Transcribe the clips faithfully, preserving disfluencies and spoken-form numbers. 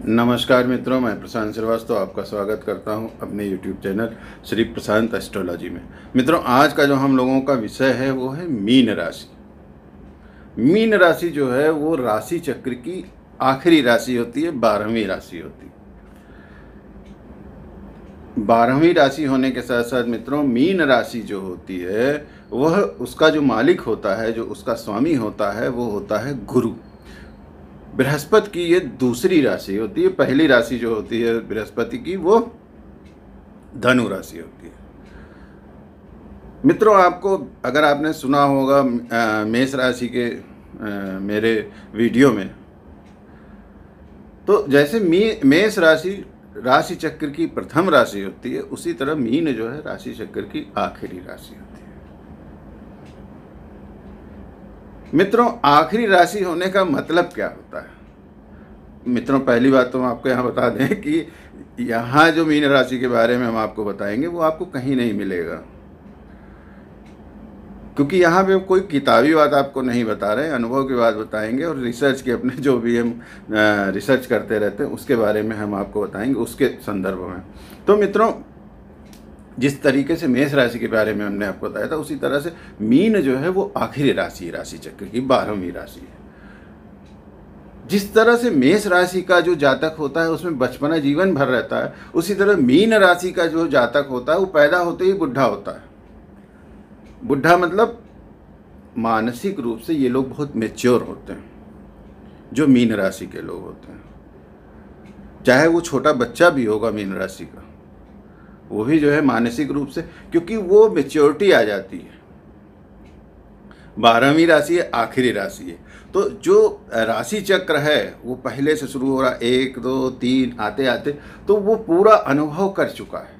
नमस्कार मित्रों, मैं प्रशांत श्रीवास्तव आपका स्वागत करता हूं अपने YouTube channel Shri Prashant astrology में। मित्रों, आज का जो हम लोगों का विषय है वो है मीन राशि। मीन राशि जो है वो राशि चक्र की आखिरी राशि होती है, बारहवीं राशि होती है। बारहवीं राशि होने के साथ साथ मित्रों, मीन राशि जो होती है वह उसका जो मालिक होता है, जो उसका स्वामी होता है, वो होता है गुरु। बृहस्पति की ये दूसरी राशि होती है। पहली राशि जो होती है बृहस्पति की वो धनु राशि होती है। मित्रों, आपको अगर आपने सुना होगा मेष राशि के आ, मेरे वीडियो में, तो जैसे मी मेष राशि राशि चक्र की प्रथम राशि होती है, उसी तरह मीन जो है राशि चक्र की आखिरी राशि होती है। मित्रों, आखिरी राशि होने का मतलब क्या होता है? मित्रों, पहली बात तो हम आपको यहाँ बता दें कि यहाँ जो मीन राशि के बारे में हम आपको बताएंगे वो आपको कहीं नहीं मिलेगा, क्योंकि यहाँ पे कोई किताबी बात आपको नहीं बता रहे हैं, अनुभव की बात बताएंगे और रिसर्च के अपने जो भी हम रिसर्च करते रहते हैं उसके बारे में हम आपको बताएंगे, उसके संदर्भ में। तो मित्रों, जिस तरीके से मेष राशि के बारे में हमने आपको बताया था, उसी तरह से मीन जो है वो आखिरी राशि राशि चक्र की बारहवीं राशि है। जिस तरह से मेष राशि का जो जातक होता है उसमें बचपना जीवन भर रहता है, उसी तरह मीन राशि का जो जातक होता है वो पैदा होते ही बुढ़ा होता है। बुढ़ा मतलब मानसिक रूप से ये लोग बहुत मैच्योर होते हैं, जो मीन राशि के लोग होते हैं। चाहे वो छोटा बच्चा भी होगा मीन राशि का, वो भी जो है मानसिक रूप से, क्योंकि वो मैच्योरिटी आ जाती है। बारहवीं राशि है, आखिरी राशि है। तो जो राशि चक्र है वो पहले से शुरू हो रहा, एक दो तीन आते आते तो वो पूरा अनुभव कर चुका है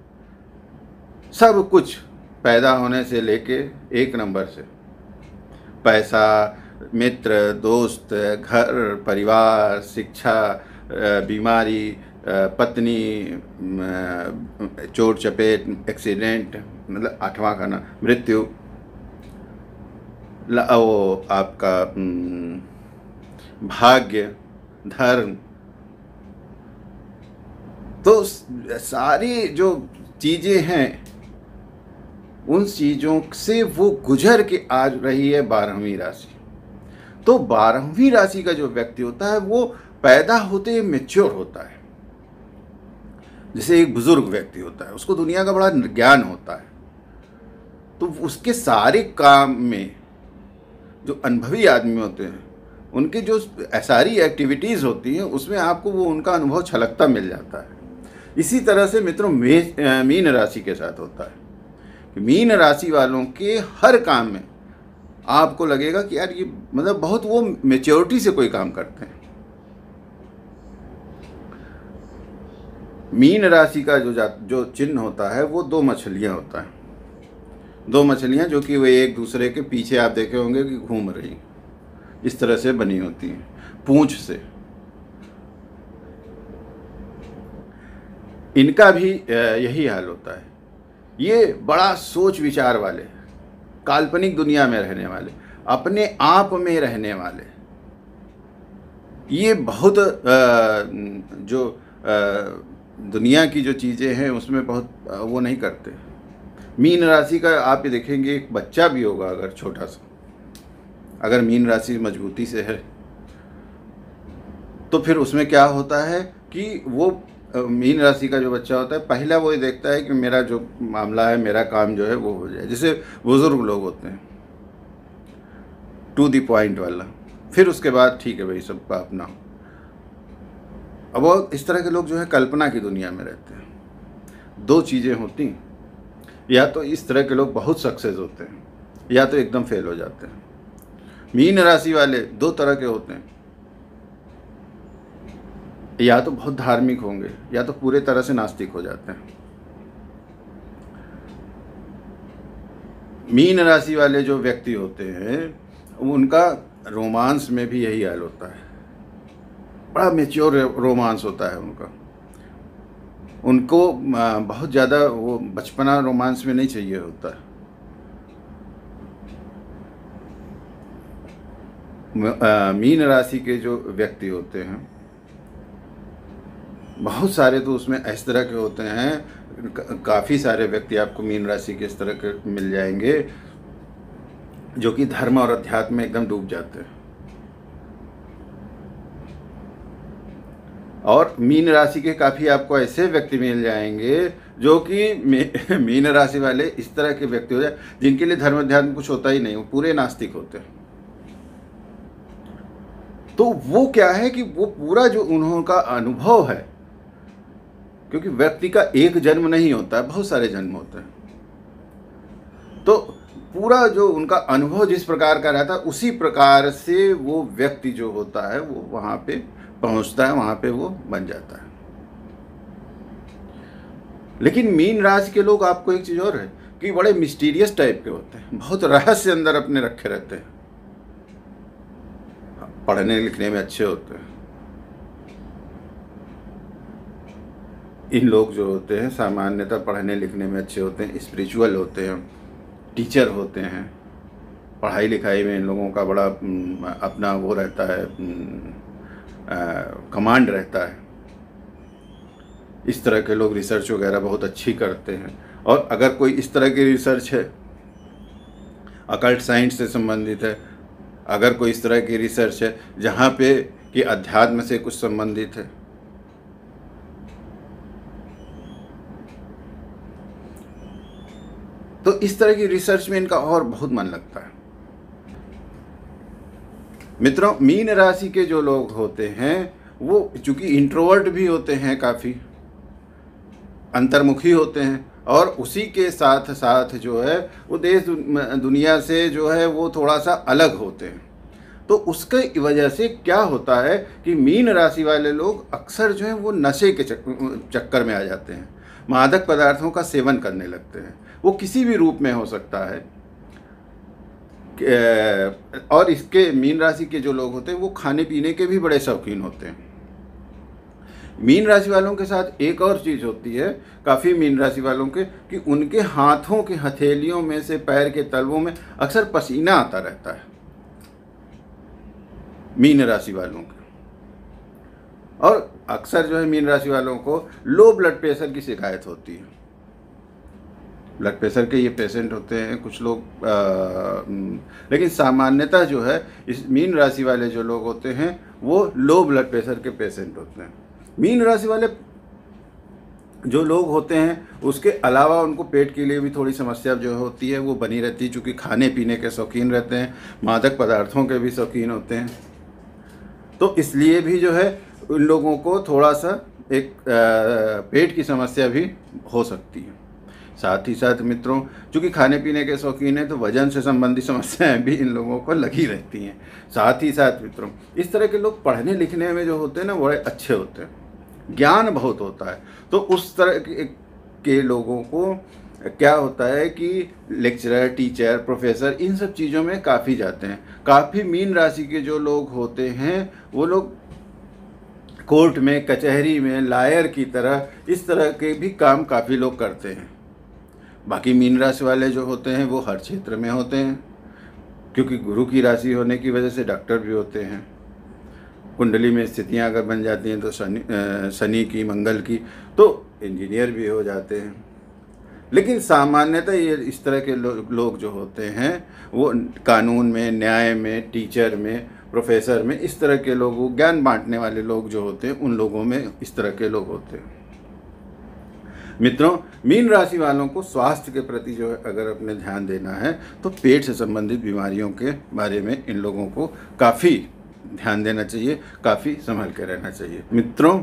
सब कुछ, पैदा होने से लेके एक नंबर से पैसा, मित्र, दोस्त, घर परिवार, शिक्षा, बीमारी, पत्नी, चोट चपेट, एक्सीडेंट, मतलब आठवां खाना, मृत्यु, वो आपका भाग्य, धर्म। तो सारी जो चीज़ें हैं उन चीज़ों से वो गुजर के आ रही है बारहवीं राशि। तो बारहवीं राशि का जो व्यक्ति होता है वो पैदा होते ही मैच्योर होता है। जैसे एक बुजुर्ग व्यक्ति होता है, उसको दुनिया का बड़ा ज्ञान होता है, तो उसके सारे काम में जो अनुभवी आदमी होते हैं उनकी जो सारी एक्टिविटीज़ होती हैं उसमें आपको वो उनका अनुभव छलकता मिल जाता है। इसी तरह से मित्रों मीन राशि के साथ होता है। मीन राशि वालों के हर काम में आपको लगेगा कि यार ये मतलब बहुत वो मैच्योरिटी से कोई काम करते हैं। मीन राशि का जो जो चिन्ह होता है वो दो मछलियां होता है, दो मछलियां जो कि वे एक दूसरे के पीछे आप देखे होंगे कि घूम रही, इस तरह से बनी होती हैं पूंछ से। इनका भी यही हाल होता है। ये बड़ा सोच विचार वाले, काल्पनिक दुनिया में रहने वाले, अपने आप में रहने वाले, ये बहुत जो दुनिया की जो चीज़ें हैं उसमें बहुत वो नहीं करते। मीन राशि का आप ये देखेंगे, एक बच्चा भी होगा अगर छोटा सा, अगर मीन राशि मजबूती से है तो फिर उसमें क्या होता है कि वो मीन राशि का जो बच्चा होता है पहला वो ये देखता है कि मेरा जो मामला है, मेरा काम जो है वो हो जाए। जैसे बुजुर्ग लोग होते हैं, टू द पॉइंट वाला, फिर उसके बाद ठीक है भाई सबका अपना। अब वो इस तरह के लोग जो है कल्पना की दुनिया में रहते हैं। दो चीज़ें होती हैं, या तो इस तरह के लोग बहुत सक्सेस होते हैं या तो एकदम फेल हो जाते हैं। मीन राशि वाले दो तरह के होते हैं, या तो बहुत धार्मिक होंगे या तो पूरे तरह से नास्तिक हो जाते हैं। मीन राशि वाले जो व्यक्ति होते हैं उनका रोमांस में भी यही हाल होता है, बड़ा मैच्योर रोमांस होता है उनका। उनको बहुत ज़्यादा वो बचपना रोमांस में नहीं चाहिए होता है। मीन राशि के जो व्यक्ति होते हैं बहुत सारे तो उसमें इस तरह के होते हैं, काफ़ी सारे व्यक्ति आपको मीन राशि के इस तरह के मिल जाएंगे जो कि धर्म और अध्यात्म में एकदम डूब जाते हैं। और मीन राशि के काफ़ी आपको ऐसे व्यक्ति मिल जाएंगे जो कि मीन राशि वाले इस तरह के व्यक्ति हो जाए जिनके लिए धर्म अध्यात्म कुछ होता ही नहीं, वो पूरे नास्तिक होते हैं। तो वो क्या है कि वो पूरा जो उन्होंने अनुभव है, क्योंकि व्यक्ति का एक जन्म नहीं होता है, बहुत सारे जन्म होते हैं, तो पूरा जो उनका अनुभव जिस प्रकार का रहता है उसी प्रकार से वो व्यक्ति जो होता है वो वहाँ पे पहुँचता है, वहाँ पे वो बन जाता है। लेकिन मीन राशि के लोग, आपको एक चीज़ और है कि बड़े मिस्टीरियस टाइप के होते हैं, बहुत रहस्य अंदर अपने रखे रहते हैं, पढ़ने लिखने में अच्छे होते हैं। इन लोग जो होते हैं सामान्यतः पढ़ने लिखने में अच्छे होते हैं, स्पिरिचुअल होते हैं, टीचर होते हैं, पढ़ाई लिखाई में इन लोगों का बड़ा अपना वो रहता है, कमांड रहता है। इस तरह के लोग रिसर्च वगैरह बहुत अच्छी करते हैं। और अगर कोई इस तरह की रिसर्च है, अकल्ट साइंस से संबंधित है, अगर कोई इस तरह की रिसर्च है जहाँ पे कि अध्यात्म से कुछ संबंधित है, तो इस तरह की रिसर्च में इनका और बहुत मन लगता है। मित्रों, मीन राशि के जो लोग होते हैं वो चूंकि इंट्रोवर्ट भी होते हैं, काफ़ी अंतर्मुखी होते हैं, और उसी के साथ साथ जो है वो देश दुनिया से जो है वो थोड़ा सा अलग होते हैं। तो उसके वजह से क्या होता है कि मीन राशि वाले लोग अक्सर जो है वो नशे के चक्कर में आ जाते हैं, मादक पदार्थों का सेवन करने लगते हैं। वो किसी भी रूप में हो सकता है। और इसके मीन राशि के जो लोग होते हैं वो खाने पीने के भी बड़े शौकीन होते हैं। मीन राशि वालों के साथ एक और चीज़ होती है काफ़ी मीन राशि वालों के, कि उनके हाथों के हथेलियों में से पैर के तलवों में अक्सर पसीना आता रहता है मीन राशि वालों के। और अक्सर जो है मीन राशि वालों को लो ब्लड प्रेशर की शिकायत होती है। ब्लड प्रेशर के ये पेशेंट होते हैं कुछ लोग, आ, लेकिन सामान्यतः जो है इस मीन राशि वाले जो लोग होते हैं वो लो ब्लड प्रेशर के पेशेंट होते हैं। मीन राशि वाले जो लोग होते हैं उसके अलावा उनको पेट के लिए भी थोड़ी समस्या जो होती है वो बनी रहती है, चूँकि खाने पीने के शौकीन रहते हैं, मादक पदार्थों के भी शौकीन होते हैं। तो इसलिए भी जो है उन लोगों को थोड़ा सा एक आ, पेट की समस्या भी हो सकती है। साथ ही साथ मित्रों, चूँकि खाने पीने के शौकीन हैं तो वजन से संबंधित समस्याएं भी इन लोगों को लगी रहती हैं। साथ ही साथ मित्रों, इस तरह के लोग पढ़ने लिखने में जो होते हैं ना बड़े अच्छे होते हैं, ज्ञान बहुत होता है। तो उस तरह के, के लोगों को क्या होता है कि लेक्चरर, टीचर, प्रोफेसर, इन सब चीज़ों में काफ़ी जाते हैं। काफ़ी मीन राशि के जो लोग होते हैं वो लोग कोर्ट में, कचहरी में लायर की तरह इस तरह के भी काम काफ़ी लोग करते हैं। बाकी मीन राशि वाले जो होते हैं वो हर क्षेत्र में होते हैं, क्योंकि गुरु की राशि होने की वजह से डॉक्टर भी होते हैं। कुंडली में स्थितियां अगर बन जाती हैं तो शनि शनि की, मंगल की, तो इंजीनियर भी हो जाते हैं। लेकिन सामान्यतः ये इस तरह के लो, लोग जो होते हैं वो कानून में, न्याय में, टीचर में, प्रोफेसर में, इस तरह के लोग, ज्ञान बांटने वाले लोग जो होते हैं उन लोगों में इस तरह के लोग होते हैं। मित्रों, मीन राशि वालों को स्वास्थ्य के प्रति जो है अगर अपने ध्यान देना है तो पेट से संबंधित बीमारियों के बारे में इन लोगों को काफ़ी ध्यान देना चाहिए, काफ़ी संभल के रहना चाहिए। मित्रों,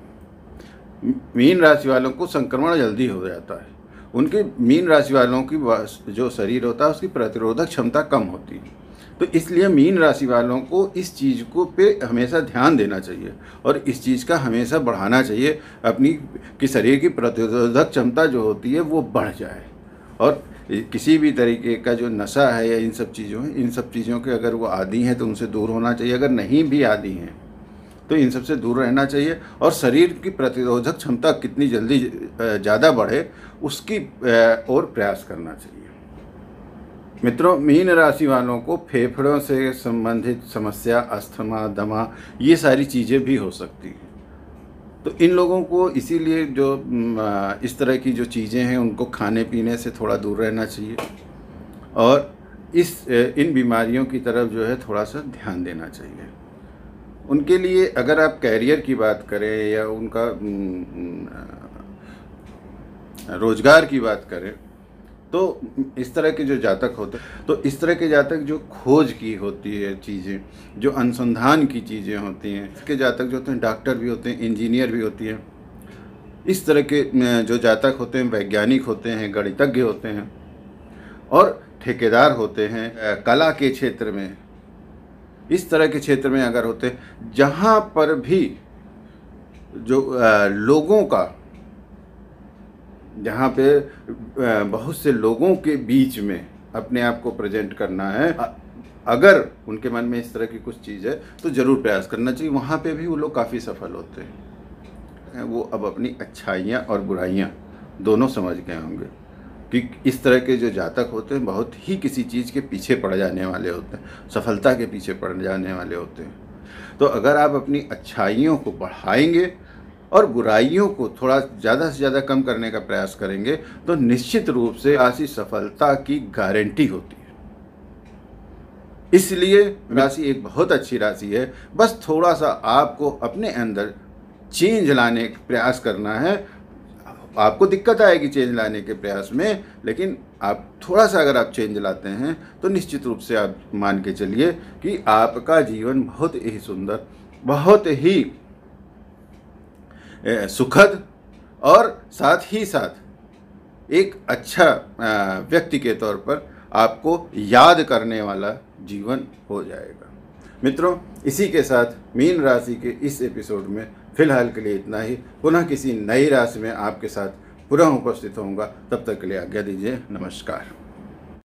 मीन राशि वालों को संक्रमण जल्दी हो जाता है। उनके मीन राशि वालों की जो शरीर होता है उसकी प्रतिरोधक क्षमता कम होती है। तो इसलिए मीन राशि वालों को इस चीज़ को पे हमेशा ध्यान देना चाहिए और इस चीज़ का हमेशा बढ़ाना चाहिए अपनी, कि शरीर की प्रतिरोधक क्षमता जो होती है वो बढ़ जाए। और किसी भी तरीके का जो नशा है या इन सब चीज़ों है, इन सब चीज़ों के अगर वो आदी हैं तो उनसे दूर होना चाहिए। अगर नहीं भी आदी हैं तो इन सब से दूर रहना चाहिए और शरीर की प्रतिरोधक क्षमता कितनी जल्दी ज़्यादा बढ़े उसकी ओर प्रयास करना चाहिए। मित्रों, मीन राशि वालों को फेफड़ों से संबंधित समस्या, अस्थमा, दमा, ये सारी चीज़ें भी हो सकती हैं। तो इन लोगों को इसीलिए जो इस तरह की जो चीज़ें हैं उनको खाने पीने से थोड़ा दूर रहना चाहिए और इस इन बीमारियों की तरफ जो है थोड़ा सा ध्यान देना चाहिए। उनके लिए अगर आप कैरियर की बात करें या उनका रोज़गार की बात करें तो इस तरह के जो जातक होते हैं, तो इस तरह के जातक जो खोज की होती है चीज़ें, जो अनुसंधान की चीज़ें होती हैं, इसके जातक जो होते हैं डॉक्टर भी होते हैं, इंजीनियर भी होती हैं। इस तरह के जो जातक होते हैं वैज्ञानिक होते हैं, गणितज्ञ होते हैं और ठेकेदार होते हैं कला के क्षेत्र में। इस तरह के क्षेत्र में अगर होते हैं जहाँ पर भी जो लोगों का, जहाँ पे बहुत से लोगों के बीच में अपने आप को प्रेजेंट करना है, अगर उनके मन में इस तरह की कुछ चीज़ है तो ज़रूर प्रयास करना चाहिए। वहाँ पे भी वो लोग काफ़ी सफल होते हैं। वो अब अपनी अच्छाइयाँ और बुराइयाँ दोनों समझ गए होंगे कि इस तरह के जो जातक होते हैं बहुत ही किसी चीज़ के पीछे पड़ जाने वाले होते हैं, सफलता के पीछे पड़ जाने वाले होते हैं। तो अगर आप अपनी अच्छाइयों को बढ़ाएंगे और बुराइयों को थोड़ा ज़्यादा से ज़्यादा कम करने का प्रयास करेंगे तो निश्चित रूप से राशि सफलता की गारंटी होती है। इसलिए राशि एक बहुत अच्छी राशि है। बस थोड़ा सा आपको अपने अंदर चेंज लाने का प्रयास करना है। आपको दिक्कत आएगी चेंज लाने के प्रयास में, लेकिन आप थोड़ा सा अगर आप चेंज लाते हैं तो निश्चित रूप से आप मान के चलिए कि आपका जीवन बहुत ही सुंदर, बहुत ही सुखद और साथ ही साथ एक अच्छा व्यक्ति के तौर पर आपको याद करने वाला जीवन हो जाएगा। मित्रों, इसी के साथ मीन राशि के इस एपिसोड में फिलहाल के लिए इतना ही। पुनः किसी नई राशि में आपके साथ पुनः उपस्थित होऊंगा। तब तक के लिए आज्ञा दीजिए। नमस्कार।